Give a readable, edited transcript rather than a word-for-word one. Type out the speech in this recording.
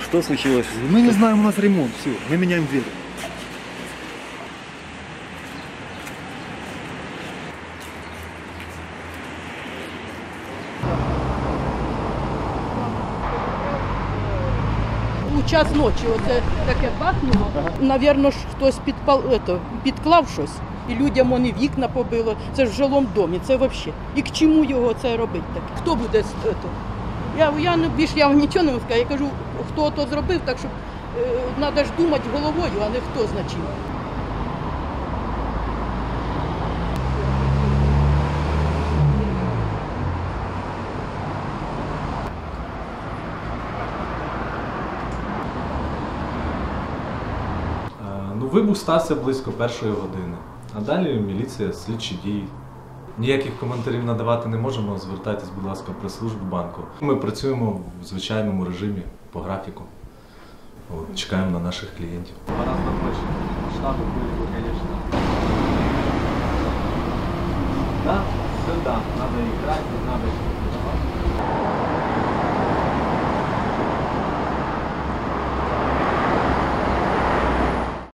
Что случилось? Мы не знаем, у нас ремонт, все, мы меняем дверь. У час ночі оце таке бахнуло. Навірно, ж хтось підклав щось. І людям вони вікна побило. Це ж в жилому домі, це взагалі. І к чому його це робити таке? Хто буде це? Я вам нічого не можу сказати. Я кажу, хто то зробив, так що треба ж думати головою, а не хто значив. Вибух стався близько 1-ї години, а далі міліція, слідчі дії. Ніяких коментарів надавати не можемо, звертайтесь, будь ласка, в прес-службу банку. Ми працюємо в звичайному режимі, по графіку. Чекаємо на наших клієнтів. Гораздо больше штабы были бы, конечно. Да, все да, надо играть, надо